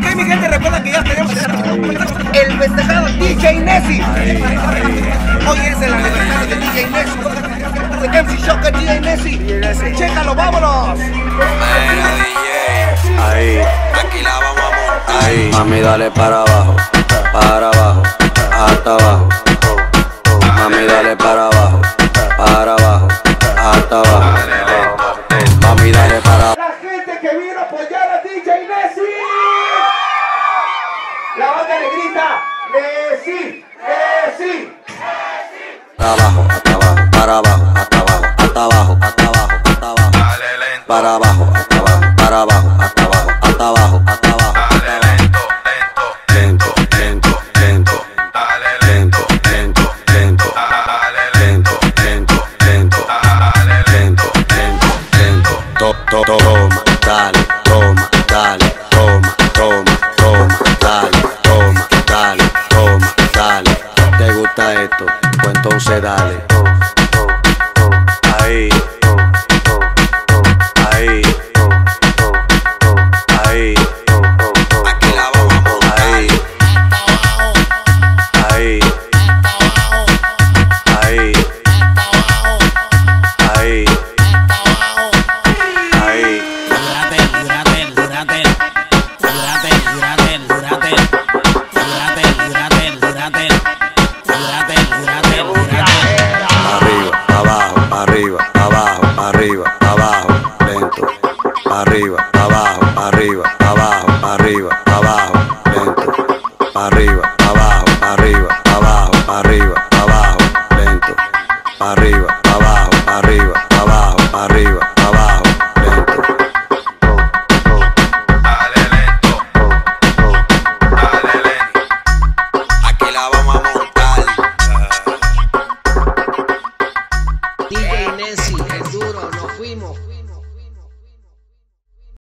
Ok, mi gente, recuerda que ya tenemos el festejado DJ Nessie. Hoy es el aniversario de DJ Nessie. MC Shocker, DJ Nessie. Chécalo, vámonos. Ahí, aquí la vamos a montar. ahí, mami, dale para abajo, hasta abajo. Mami, dale para abajo, hasta abajo. Mami, dale para abajo. La gente que vino a apoyar a DJ Nessie. La banda le grita, Nessie, Nessie. Para abajo, hasta abajo, para abajo, hasta abajo, hasta abajo, hasta abajo, hasta abajo. Dale lento. Para abajo, hasta abajo, para abajo, hasta abajo, hasta abajo, hasta abajo. Dale lento, lento, Lento, lento, lento. dale Lento, lento, lento. Lento, lento, lento. Lento, lento, lento. Toma, dale, toma, dale, toma, toma, toma, dale, toma, dale, toma, dale. ¿Te gusta esto? Pues entonces dale. Ahí, ahí, ahí, aquí la vamos a montar. ahí, ahí, ahí, ahí, ahí. Arriba, abajo, arriba, abajo, lento. Arriba, abajo, arriba, abajo, arriba, abajo, lento. Arriba, abajo, arriba, abajo, arriba, abajo, lento. Arriba, abajo, arriba, abajo, arriba, abajo, lento. Dale lento, dale lento. Aquí la vamos a montar. DJ Nessie, el duro, nos fuimos.